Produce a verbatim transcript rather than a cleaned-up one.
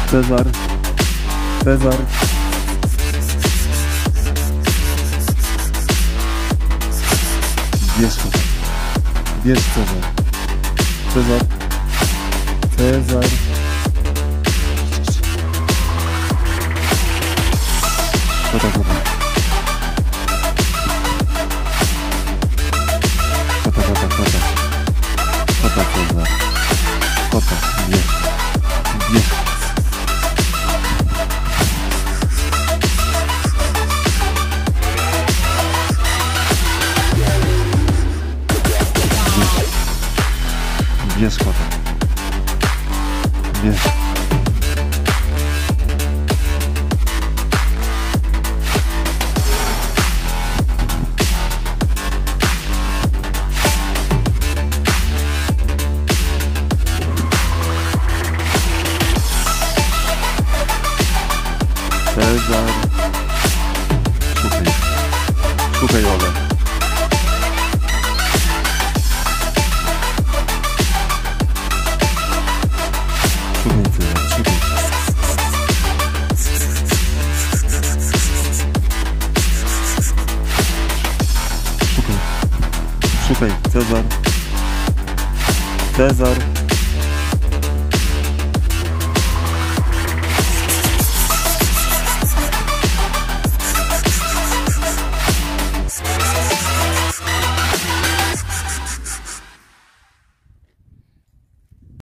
Cezar. Cezar. Bierz to. Bierz Cezar. Cezar. Cezar. Kota, kota. Kota, kota, kota. Kota, Cezar. Kota, bierz. Bierz. Bierz kota. Bierz. Cezar. Szukaj. Szukaj Ole. Szukaj Cezar, szukaj. Szukaj. Szukaj Cezar. Cezar.